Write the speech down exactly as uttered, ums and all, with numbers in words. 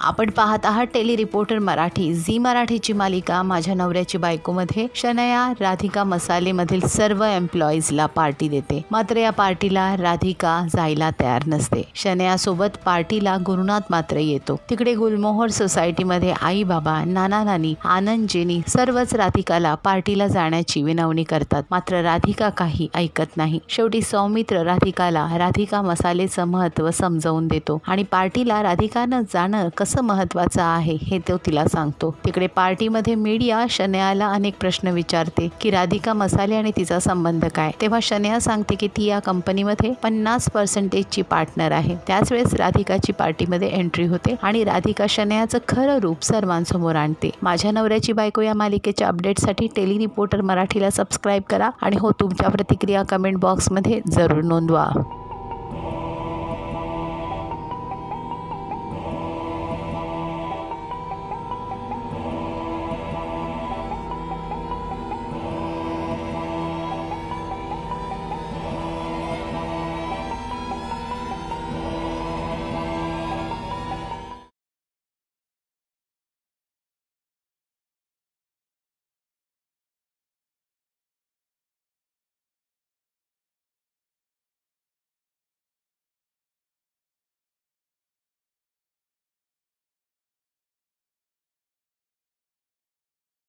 आपण पाहत आहात टेली रिपोर्टर मराठी. झी मराठीची मालिका माझ्या नवऱ्याची बायकोमध्ये शनया राधिका मसाले मधील सर्व एम्प्लॉईजला पार्टी देते. मात्र या पार्टीला राधिका जायला तयार नसते. शनया सोबत पार्टीला गुरुनाथ मात्र येतो. तिकडे गुलमोहर सोसायटीमध्ये आई बाबा, नाना नानी, आनंद, जेनी सर्वच राधिकाला पार्टीला जाण्याची विनवणी करतात. मात्र राधिका काही ऐकत नाही. शेवटी सौमित्र राधिकाला राधिका मसालेचं महत्त्व समजावून देतो आणि पार्टीला राधिकानं जाणं कसं महत्त्वाचं आहे हे तो तिला सांगतो. तिकडे पार्टीमध्ये मीडिया शनयाला अनेक प्रश्न विचारते की राधिका मसाले आणि तिचा संबंध काय. तेव्हा शनया सांगते की ती या कंपनीमध्ये पन्नास पर्सेंटेजची पार्टनर आहे. त्याच वेळेस राधिकाची पार्टीमध्ये एंट्री होते आणि राधिका शनयाचं खरं रूप सर्वांसमोर आणते. माझ्या नवऱ्याची बायको या मालिकेच्या अपडेटसाठी टेली रिपोर्टर मराठीला सबस्क्राईब करा आणि हो तुमच्या प्रतिक्रिया कमेंट बॉक्समध्ये जरूर नोंदवा.